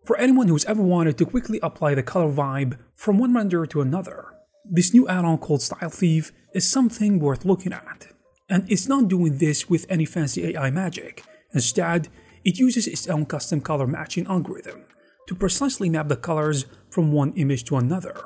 For anyone who's ever wanted to quickly apply the color vibe from one render to another, this new add-on called Style Thief is something worth looking at. And it's not doing this with any fancy AI magic. Instead, it uses its own custom color matching algorithm to precisely map the colors from one image to another.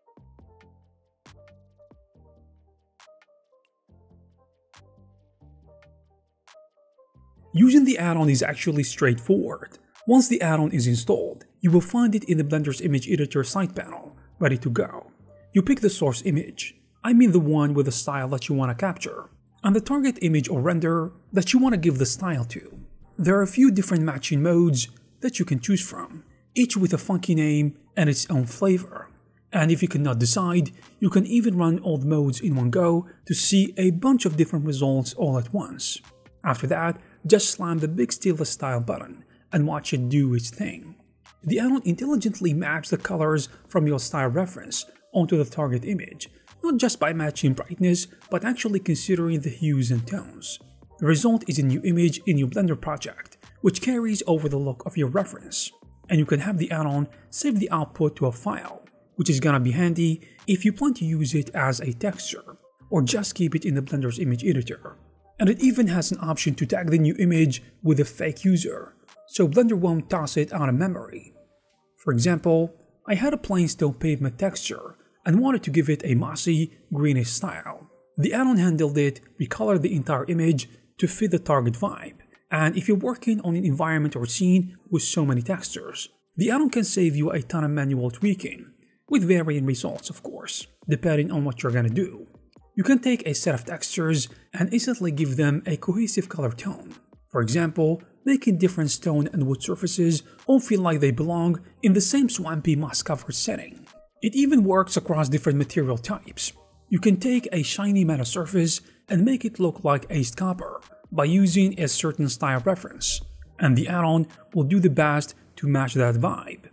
Using the add-on is actually straightforward. Once the add-on is installed, you will find it in the Blender's image editor side panel, ready to go. You pick the source image, I mean the one with the style that you want to capture, and the target image or render that you want to give the style to. There are a few different matching modes that you can choose from, each with a funky name and its own flavor. And if you cannot decide, you can even run all the modes in one go to see a bunch of different results all at once. After that, just slam the big stylus style button and watch it do its thing. The add-on intelligently maps the colors from your style reference onto the target image, not just by matching brightness, but actually considering the hues and tones. The result is a new image in your Blender project, which carries over the look of your reference. And you can have the add-on save the output to a file, which is gonna be handy if you plan to use it as a texture, or just keep it in the Blender's image editor. And it even has an option to tag the new image with a fake user, so Blender won't toss it out of memory. For example, I had a plain stone pavement texture and wanted to give it a mossy, greenish style. The add-on handled it, recolored the entire image to fit the target vibe. And if you're working on an environment or scene with so many textures, the add-on can save you a ton of manual tweaking, with varying results of course, depending on what you're gonna do. You can take a set of textures and instantly give them a cohesive color tone. For example, making different stone and wood surfaces all feel like they belong in the same swampy moss-covered setting. It even works across different material types. You can take a shiny metal surface and make it look like aced copper by using a certain style reference, and the add-on will do the best to match that vibe.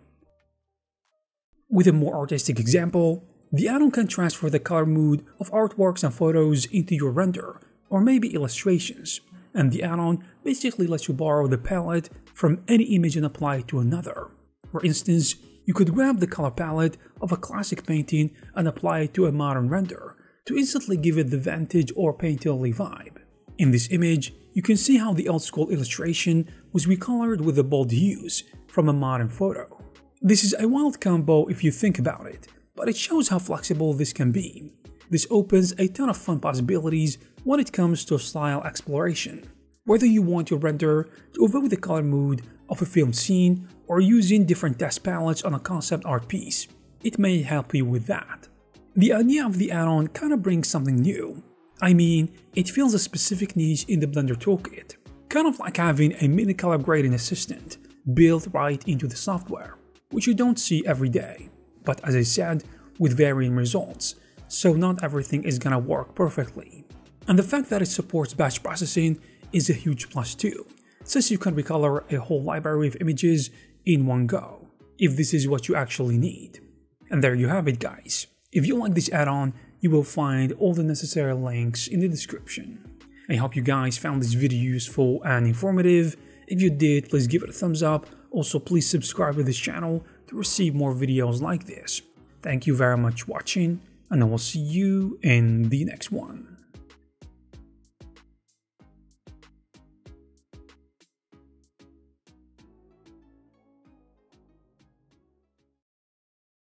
With a more artistic example, the add-on can transfer the color mood of artworks and photos into your render, or maybe illustrations, and the add-on basically lets you borrow the palette from any image and apply it to another. For instance, you could grab the color palette of a classic painting and apply it to a modern render to instantly give it the vintage or painterly vibe. In this image, you can see how the old school illustration was recolored with the bold hues from a modern photo. This is a wild combo if you think about it, but it shows how flexible this can be. This opens a ton of fun possibilities when it comes to style exploration. Whether you want your render to evoke the color mood of a film scene or using different test palettes on a concept art piece, it may help you with that. The idea of the add-on kind of brings something new. I mean, it fills a specific niche in the Blender toolkit, kind of like having a mini color grading assistant built right into the software, which you don't see every day. But as I said, with varying results, so not everything is gonna work perfectly. And the fact that it supports batch processing is a huge plus too, since you can recolor a whole library of images in one go, if this is what you actually need. And there you have it guys. If you like this add-on, you will find all the necessary links in the description. I hope you guys found this video useful and informative. If you did, please give it a thumbs up. Also, please subscribe to this channel to receive more videos like this. Thank you very much for watching, and I will see you in the next one.